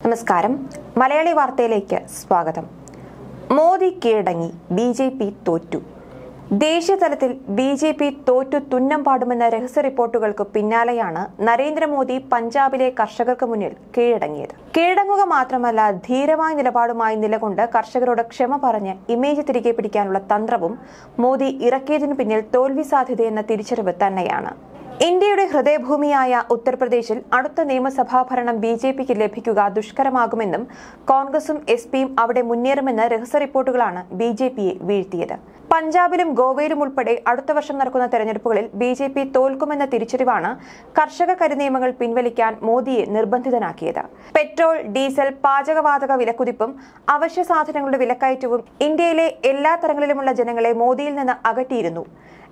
നമസ്കാരം. മലയാളി വാർത്തയിലേക്ക് സ്വാഗതം. മോദി കീഴടങ്ങി, ബി.ജെ.പി. തോറ്റു. ദേശീയ തലത്തിൽ ബി.ജെ.പി. തോറ്റു തുന്നം പാടുമെന്ന രഹസ്യ റിപ്പോർട്ടുകൾക്ക് പിന്നാലെയാണ് നരേന്ദ്രമോദി പഞ്ചാബിലെ കർഷകർക്ക് മുന്നിൽ കീഴടങ്ങിയത്. കീഴടങ്ങുക മാത്രമല്ല, ധീരമായ നിലപാടുമായി നിലകൊണ്ട് കർഷകരോട് ക്ഷമ പറഞ്ഞ് ഇമേജ് തിരികെ പിടിക്കാനുള്ള തന്ത്രവും മോദി ഇറക്കിയതിനു പിന്നിൽ തോൽവി സാധ്യതയെന്ന തിരിച്ചറിവ് തന്നെയാണ്. ഇന്ത്യയുടെ ഹൃദയഭൂമിയായ ഉത്തർപ്രദേശിൽ അടുത്ത നിയമസഭാ ഭരണം ബി.ജെ.പിക്ക് ലഭിക്കുക ദുഷ്കരമാകുമെന്നും കോൺഗ്രസും എസ്.പിയും അവിടെ മുന്നേറുമെന്ന രഹസ്യ റിപ്പോർട്ടുകളാണ് ബി.ജെ.പിയെ വീഴ്ത്തിയത്. പഞ്ചാബിലും ഗോവയിലും ഉൾപ്പെടെ അടുത്ത വർഷം നടക്കുന്ന തെരഞ്ഞെടുപ്പുകളിൽ ബി.ജെ.പി. തോൽക്കുമെന്ന തിരിച്ചറിവാണ് കർഷക കരിനിയമങ്ങൾ പിൻവലിക്കാൻ മോദിയെ നിർബന്ധിതനാക്കിയത്. പെട്രോൾ, ഡീസൽ, പാചകവാതക വിലക്കുതിപ്പും അവശ്യ സാധനങ്ങളുടെ വിലക്കയറ്റവും ഇന്ത്യയിലെ എല്ലാ തരങ്ങളിലുമുള്ള ജനങ്ങളെ മോദിയിൽ നിന്ന് അകറ്റിയിരുന്നു.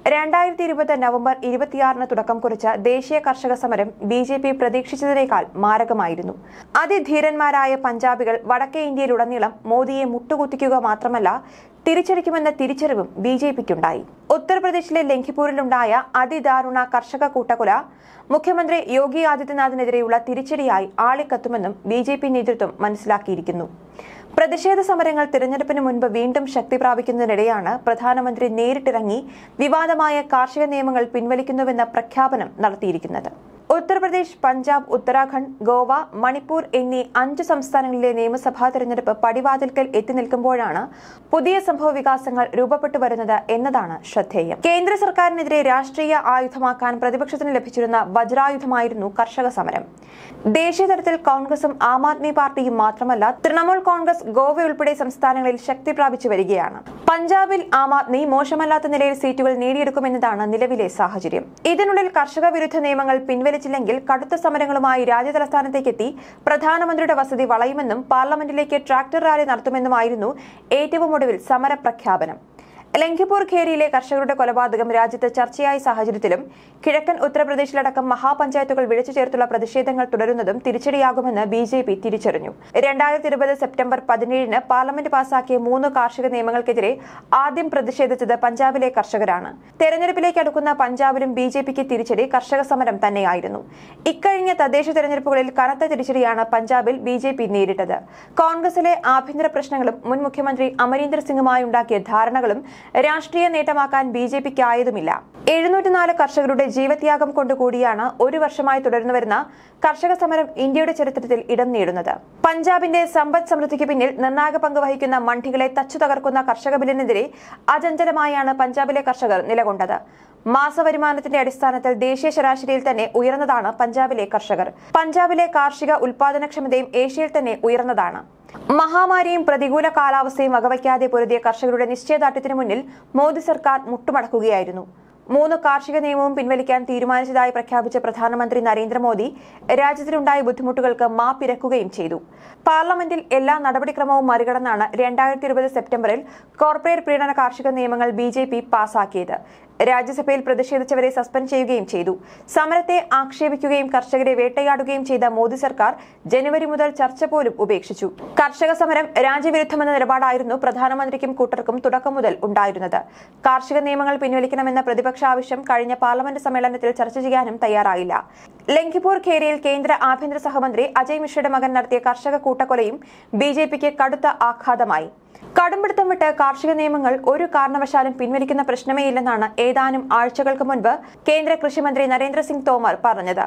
2020 നവംബർ 26 തുടക്കം കുറിച്ച ദേശീയ കർഷക സമരം ബി.ജെ.പി. പ്രതീക്ഷിച്ചതിനേക്കാൾ മാരകമായിരുന്നു. അതിധീരന്മാരായ പഞ്ചാബികൾ വടക്കേ ഇന്ത്യയിലുടനീളം മോദിയെ മുട്ടുകുത്തിക്കുക മാത്രമല്ല, തിരിച്ചടിക്കുമെന്ന തിരിച്ചറിവും ബി.ജെ.പിക്കുണ്ടായി. ഉത്തർപ്രദേശിലെ ലഖിംപൂരിലുണ്ടായ അതിദാരുണ കർഷക കൂട്ടക്കൊല മുഖ്യമന്ത്രി യോഗി ആദിത്യനാഥിനെതിരെയുള്ള തിരിച്ചടിയായി ആളിക്കത്തുമെന്നും ബി.ജെ.പി. നേതൃത്വം മനസ്സിലാക്കിയിരിക്കുന്നു. പ്രതിഷേധ സമരങ്ങൾ തിരഞ്ഞെടുപ്പിന് മുൻപ് വീണ്ടും ശക്തി പ്രാപിക്കുന്നതിനിടെയാണ് പ്രധാനമന്ത്രി നേരിട്ടിറങ്ങി വിവാദമായ കാർഷിക നിയമങ്ങൾ പിൻവലിക്കുന്നുവെന്ന പ്രഖ്യാപനം നടത്തിയിരിക്കുന്നത്. ഉത്തർപ്രദേശ്, പഞ്ചാബ്, ഉത്തരാഖണ്ഡ്, ഗോവ, മണിപ്പൂർ എന്നീ 5 സംസ്ഥാനങ്ങളിലെ നിയമസഭാ തെരഞ്ഞെടുപ്പ് പടിവാതിൽക്കൽ എത്തി നിൽക്കുമ്പോഴാണ് പുതിയ സംഭവ വികാസങ്ങൾ രൂപപ്പെട്ടു വരുന്നത് എന്നതാണ് ശ്രദ്ധേയം. കേന്ദ്ര സർക്കാരിനെതിരെ രാഷ്ട്രീയ ആയുധമാക്കാൻ പ്രതിപക്ഷത്തിന് ലഭിച്ചിരുന്ന വജ്രായുധമായിരുന്നു കർഷക സമരം. ദേശീയ തലത്തിൽ കോൺഗ്രസും ആം ആദ്മി പാർട്ടിയും മാത്രമല്ല, തൃണമൂൽ കോൺഗ്രസ് ഗോവ ഉൾപ്പെടെ സംസ്ഥാനങ്ങളിൽ ശക്തി പ്രാപിച്ചു വരികയാണ്. പഞ്ചാബിൽ ആം ആദ്മി മോശമല്ലാത്ത നിലയിൽ സീറ്റുകൾ നേടിയെടുക്കുമെന്നതാണ് നിലവിലെ സാഹചര്യം. ഇതിനുള്ളിൽ കർഷക വിരുദ്ധ നിയമങ്ങൾ പിൻവലിച്ചില്ലെങ്കിൽ കടുത്ത സമരങ്ങളുമായി രാജ്യതലസ്ഥാനത്തേക്കെത്തി പ്രധാനമന്ത്രിയുടെ വസതി വളയുമെന്നും പാർലമെന്റിലേക്ക് ട്രാക്ടർ റാലി നടത്തുമെന്നുമായിരുന്നു ഏറ്റവും ഒടുവിൽ സമര പ്രഖ്യാപനം. ലഖിംപൂർ ഖേരിയിലെ കർഷകരുടെ കൊലപാതകം രാജ്യത്ത് ചർച്ചയായ സാഹചര്യത്തിലും കിഴക്കൻ ഉത്തർപ്രദേശിലടക്കം മഹാപഞ്ചായത്തുകൾ വിളിച്ചു ചേർത്തുള്ള പ്രതിഷേധങ്ങൾ തുടരുന്നതും തിരിച്ചടിയാകുമെന്ന് ബി.ജെ.പി. തിരിച്ചറിഞ്ഞു. 2020 സെപ്റ്റംബർ 17 പാർലമെന്റ് പാസാക്കിയ 3 കാർഷിക നിയമങ്ങൾക്കെതിരെ ആദ്യം പ്രതിഷേധിച്ചത് പഞ്ചാബിലെ കർഷകരാണ്. തെരഞ്ഞെടുപ്പിലേക്ക് അടുക്കുന്ന പഞ്ചാബിലും ബി.ജെ.പിക്ക് തിരിച്ചടി കർഷക സമരം തന്നെയായിരുന്നു. ഇക്കഴിഞ്ഞ തദ്ദേശ തെരഞ്ഞെടുപ്പുകളിൽ കനത്ത തിരിച്ചടിയാണ് പഞ്ചാബിൽ ബി.ജെ.പി. നേരിട്ടത്. കോൺഗ്രസിലെ ആഭ്യന്തര പ്രശ്നങ്ങളും മുൻ മുഖ്യമന്ത്രി അമരീന്ദർ സിംഗുമായി ഉണ്ടാക്കിയ ധാരണകളും രാഷ്ട്രീയ നേട്ടമാക്കാൻ ബി.ജെ.പിക്കായതുമില്ല. 704 കർഷകരുടെ ജീവത്യാഗം കൊണ്ടുകൂടിയാണ് 1 വർഷമായി തുടർന്നുവരുന്ന കർഷക സമരം ഇന്ത്യയുടെ ചരിത്രത്തിൽ ഇടം നേടുന്നത്. പഞ്ചാബിന്റെ സമ്പദ് സമൃദ്ധിക്ക് പിന്നിൽ നിർണായക പങ്ക് വഹിക്കുന്ന മണ്ഡികളെ തച്ചു തകർക്കുന്ന കർഷക ബില്ലിനെതിരെ അചഞ്ചലമായാണ് പഞ്ചാബിലെ കർഷകർ നിലകൊണ്ടത്. മാസവരുമാനത്തിന്റെ അടിസ്ഥാനത്തിൽ ദേശീയ ശരാശരിയിൽ തന്നെ ഉയർന്നതാണ് പഞ്ചാബിലെ കർഷകർ. പഞ്ചാബിലെ കാർഷിക ഉൽപാദനക്ഷമതയും ഏഷ്യയിൽ തന്നെ ഉയർന്നതാണ്. മഹാമാരിയും പ്രതികൂല കാലാവസ്ഥയും വകവയ്ക്കാതെ പൊരുതിയ കർഷകരുടെ നിശ്ചയദാർഢ്യത്തിനു മുന്നിൽ മോദി സർക്കാർ മുട്ടുമടക്കുകയായിരുന്നു. 3 കാർഷിക നിയമവും പിൻവലിക്കാൻ തീരുമാനിച്ചതായി പ്രഖ്യാപിച്ച പ്രധാനമന്ത്രി നരേന്ദ്രമോദി രാജ്യത്തിലുണ്ടായ ബുദ്ധിമുട്ടുകൾക്ക് മാപ്പിരക്കുകയും ചെയ്തു. പാർലമെന്റിൽ എല്ലാ നടപടിക്രമവും മറികടന്നാണ് 2020 സെപ്റ്റംബറിൽ കോർപ്പറേറ്റ് പ്രീണന കാർഷിക നിയമങ്ങൾ ബി.ജെ.പി. പാസാക്കിയത്. രാജ്യസഭയിൽ പ്രതിഷേധിച്ചവരെ സസ്പെൻഡ് ചെയ്യുകയും ചെയ്തു. സമരത്തെ ആക്ഷേപിക്കുകയും കർഷകരെ വേട്ടയാടുകയും ചെയ്ത മോദി സർക്കാർ ജനുവരി മുതൽ ചർച്ച പോലും ഉപേക്ഷിച്ചു. കർഷക സമരം രാജ്യവിരുദ്ധമെന്ന നിലപാടായിരുന്നു പ്രധാനമന്ത്രിക്കും കൂട്ടർക്കും തുടക്കം മുതൽ ഉണ്ടായിരുന്നത്. കാർഷിക നിയമങ്ങൾ പിൻവലിക്കണമെന്ന പ്രതിപക്ഷ ആവശ്യം കഴിഞ്ഞ പാർലമെന്റ് സമ്മേളനത്തിൽ ചർച്ച ചെയ്യാനും തയ്യാറായില്ല. ലഖിംപൂർ ഖേരിയിൽ കേന്ദ്ര ആഭ്യന്തര സഹമന്ത്രി അജയ് മിശ്രയുടെ മകൻ നടത്തിയ കർഷക കൂട്ടക്കൊലയും ബി.ജെ.പിക്ക് കടുത്ത ആഘാതമായി. കടുംപിടുത്തം വിട്ട് കാർഷിക നിയമങ്ങൾ ഒരു കാരണവശാലും പിൻവലിക്കുന്ന പ്രശ്നമേയില്ലെന്നാണ് ഏതാനും ആഴ്ചകൾക്ക് മുൻപ് കേന്ദ്ര കൃഷിമന്ത്രി നരേന്ദ്ര സിംഗ് തോമർ പറഞ്ഞത്.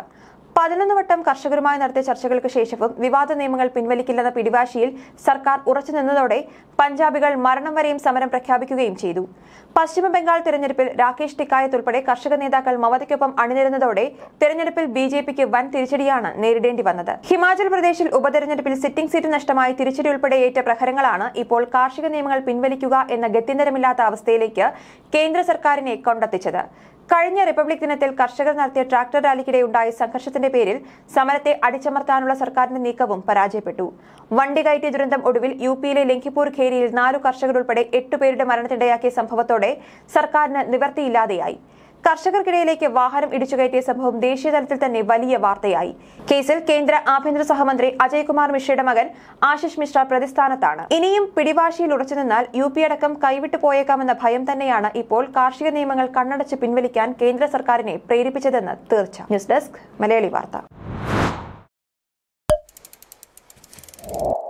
11 വട്ടം കർഷകരുമായി നടത്തിയ ചർച്ചകൾക്ക് ശേഷവും വിവാദ നിയമങ്ങൾ പിൻവലിക്കില്ലെന്ന പിടിവാശിയിൽ സർക്കാർ ഉറച്ചുനിന്നതോടെ പഞ്ചാബികൾ മരണം വരെയും സമരം പ്രഖ്യാപിക്കുകയും ചെയ്തു. പശ്ചിമ ബംഗാൾ തെരഞ്ഞെടുപ്പിൽ രാകേഷ് ടിക്കായത്ത് ഉൾപ്പെടെ കർഷക നേതാക്കൾ മമതയ്ക്കൊപ്പം അണിനിരുന്നതോടെ തെരഞ്ഞെടുപ്പിൽ ബി.ജെ.പിക്ക് വൻ തിരിച്ചടിയാണ് നേരിടേണ്ടി വന്നത്. ഹിമാചൽ പ്രദേശിൽ ഉപതെരഞ്ഞെടുപ്പിൽ സിറ്റിംഗ് സീറ്റ് നഷ്ടമായി തിരിച്ചടി ഉൾപ്പെടെ ഏറ്റ പ്രഹരങ്ങളാണ് ഇപ്പോൾ കാർഷിക നിയമങ്ങൾ പിൻവലിക്കുക എന്ന ഗത്യന്തരമില്ലാത്ത അവസ്ഥയിലേക്ക് കേന്ദ്ര സർക്കാരിനെ കൊണ്ടെത്തിച്ചത്. കഴിഞ്ഞ റിപ്പബ്ലിക് ദിനത്തിൽ കർഷകർ നടത്തിയ ട്രാക്ടർ റാലിക്കിടെ ഉണ്ടായ സംഘർഷത്തിന്റെ പേരിൽ സമരത്തെ അടിച്ചമർത്താനുള്ള സർക്കാരിന്റെ നീക്കവും പരാജയപ്പെട്ടു. വണ്ടി കയറ്റിയ ദുരന്തം ഒടുവിൽ യു.പിയിലെ ലഖിംപൂർ ഖേരിയിൽ 4 കർഷകർ ഉൾപ്പെടെ 8 പേരുടെ മരണത്തിനിടയാക്കിയ സംഭവത്തോടെ സർക്കാരിന് നിവൃത്തിയില്ലാതെയായി. കർഷകർക്കിടയിലേക്ക് വാഹനം ഇടിച്ചുകയറ്റിയ സംഭവം ദേശീയതലത്തിൽ തന്നെ വലിയ വാർത്തയായി. കേസിൽ കേന്ദ്ര ആഭ്യന്തര സഹമന്ത്രി അജയ് കുമാർ മിശ്രയുടെ മകൻ ആശിഷ് മിശ്ര പ്രതിസ്ഥാനത്താണ്. ഇനിയും പിടിവാശിയിൽ ഉറച്ചുനിന്നാൽ യു.പി അടക്കം കൈവിട്ടു പോയേക്കാമെന്ന ഭയം തന്നെയാണ് ഇപ്പോൾ കാർഷിക നിയമങ്ങൾ കണ്ണടച്ച് പിൻവലിക്കാൻ കേന്ദ്ര സർക്കാരിനെ പ്രേരിപ്പിച്ചതെന്ന് തീർച്ച. ന്യൂസ് ഡെസ്ക്, മലയാളി വാർത്ത. നന്ദി.